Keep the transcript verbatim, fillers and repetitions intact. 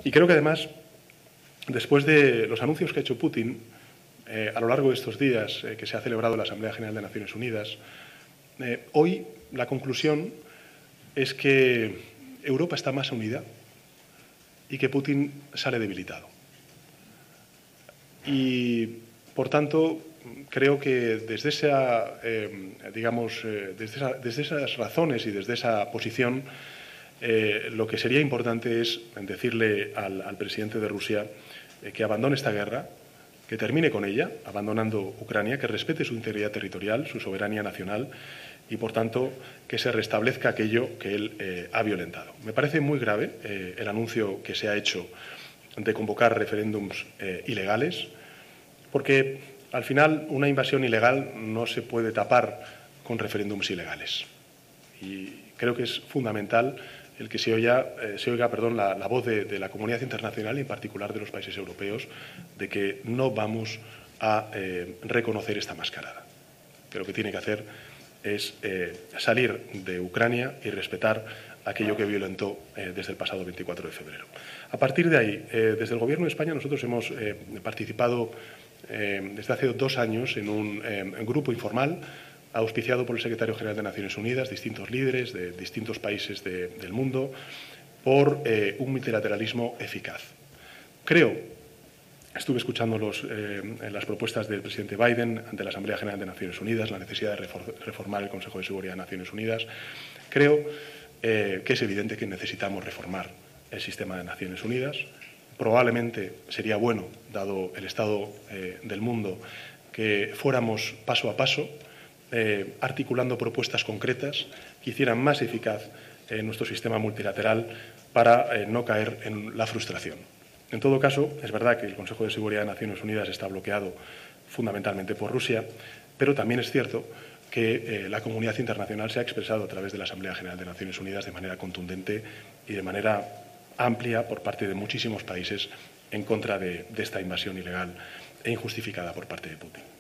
Y creo que además, después de los anuncios que ha hecho Putin eh, a lo largo de estos días eh, que se ha celebrado la Asamblea General de Naciones Unidas, eh, hoy la conclusión es que Europa está más unida y que Putin sale debilitado. Y, por tanto, creo que desde, esa, eh, digamos, eh, desde, esa, desde esas razones y desde esa posición, eh, lo que sería importante es decirle al, al presidente de Rusia eh, que abandone esta guerra, que termine con ella, abandonando Ucrania, que respete su integridad territorial, su soberanía nacional y, por tanto, que se restablezca aquello que él eh, ha violentado. Me parece muy grave eh, el anuncio que se ha hecho de convocar referéndums eh, ilegales, porque al final una invasión ilegal no se puede tapar con referéndums ilegales. Y creo que es fundamental el que se oiga, eh, se oiga perdón, la, la voz de, de la comunidad internacional y en particular de los países europeos de que no vamos a eh, reconocer esta mascarada. Que lo que tiene que hacer es eh, salir de Ucrania y respetar aquello que violentó eh, desde el pasado veinticuatro de febrero. A partir de ahí, eh, desde el Gobierno de España nosotros hemos eh, participado eh, desde hace dos años en un eh, grupo informal auspiciado por el secretario general de Naciones Unidas, distintos líderes de distintos países de, del mundo, por eh, un multilateralismo eficaz. Creo, estuve escuchando los, eh, las propuestas del presidente Biden ante la Asamblea General de Naciones Unidas, la necesidad de reformar el Consejo de Seguridad de Naciones Unidas. Creo eh, que es evidente que necesitamos reformar el sistema de Naciones Unidas. Probablemente sería bueno, dado el estado eh, del mundo, que fuéramos paso a paso, Eh, articulando propuestas concretas que hicieran más eficaz eh, nuestro sistema multilateral para eh, no caer en la frustración. En todo caso, es verdad que el Consejo de Seguridad de Naciones Unidas está bloqueado fundamentalmente por Rusia, pero también es cierto que eh, la comunidad internacional se ha expresado a través de la Asamblea General de Naciones Unidas de manera contundente y de manera amplia por parte de muchísimos países en contra de, de esta invasión ilegal e injustificada por parte de Putin.